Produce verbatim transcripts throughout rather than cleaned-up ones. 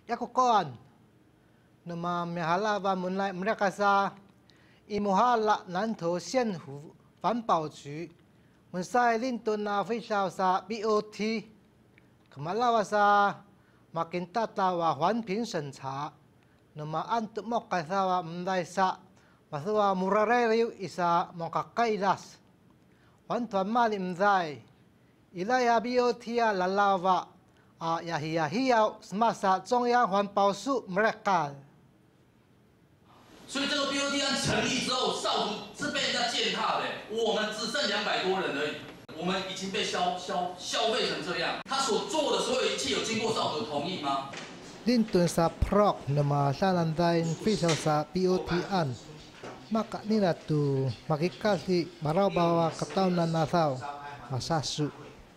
Yako koan. Nama mehala và muốn lại mereka sa imuhala nan thổ县府环保局，mun sai lin tun na official sa B O T， kemalawa sa makin tata wa 环评审查，那么按tu mok kasa wa mendai sa masua murareriu isa mokakailas， 环团嘛你mendai， ila ya B O T 啊 lalawa 啊 yahia hiau semasa 中央环保署 mereka。 所以这个 B O T 案成立之后，少族是被人家践踏的，我们只剩两百多人而已，我们已经被消消消费成这样。他所做的所有一切有经过少族的同意吗 ？Lintun sa prok nama salandain pisau sa B O T an, maka nila tu makikasi barabawa ketaunan nasau masasu.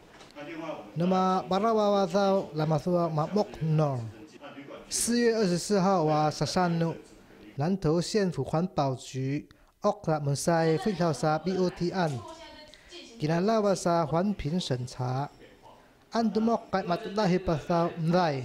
Nama barabawa sau lamasua mabok no. 四月二十四号wa sasanu。 南投县府环保局 okra mensai fiscal sa B O T 案，kinalawa sa 环评审查，按 dumok kay matulahi pasal mday，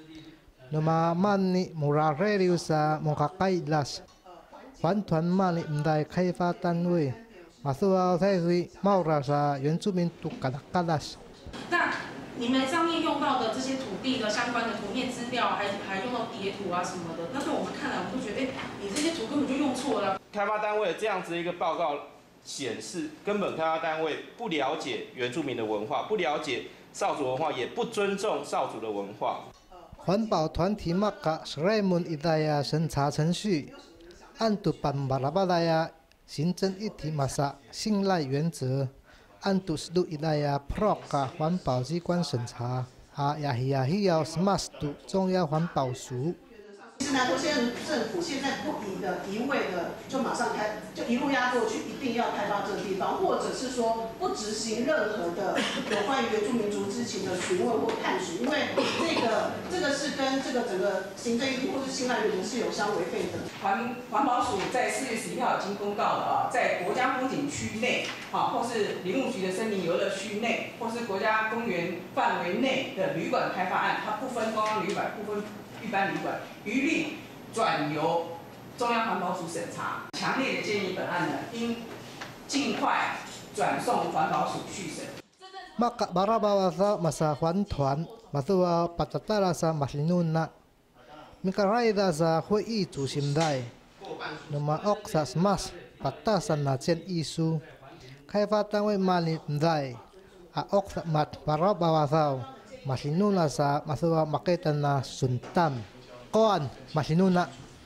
nama mani murareriu sa mokakailas， 环团 mani mday 开发单位， masua sai maura sa 原住民族 kalakalas。 那你们上面用到的这些土地的相关的图面资料，还还用到叠图啊什么的，那对我们看来，我们都觉得，哎，你这些图根本就用错了。 开发单位这样子一个报告显示，根本开发单位不了解原住民的文化，不了解少族文化，也不尊重少族的文化。 环保团体 maka Sremun idaya 审查程序，按图版巴拉巴拉呀行政一体masa 信赖原则。 按图斯度伊拉亚 proka 环保机关审查，啊呀呀hi要 smas 度中央环保署。 其实南投县政府现在不宜的一味的就马上开，就一路压过去，一定要开发这个地方，或者是说不执行任何的有关于原住民族知情的询问或探寻，因为这个这个是跟这个整个行政一体或是信赖原则是有相违背的。 环环保署在四月十一号已经公告了啊，在国家风景区内，啊，或是林务局的森林游乐区内，或是国家公园范围内的旅馆开发案，它不分观光旅馆，不分 一般旅馆一律转由中央环保署审查，强烈的建议本案呢应尽快转送环保署续审。 Maka barabawa sa masa 环团 masua patatala sa maslinuna mikaraida sa 会议主席代 nama ok sa smas patasan na 建议书开发单位 mali mdai a ok sa mat barabawa sa maslinuna sa masua makita na suntam koan maslinuna